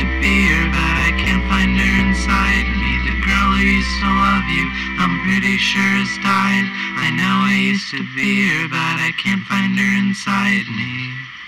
to be her, but I can't find her inside me. The girl who used to love you, I'm pretty sure has died. I know I used to be her, but I can't find her inside me.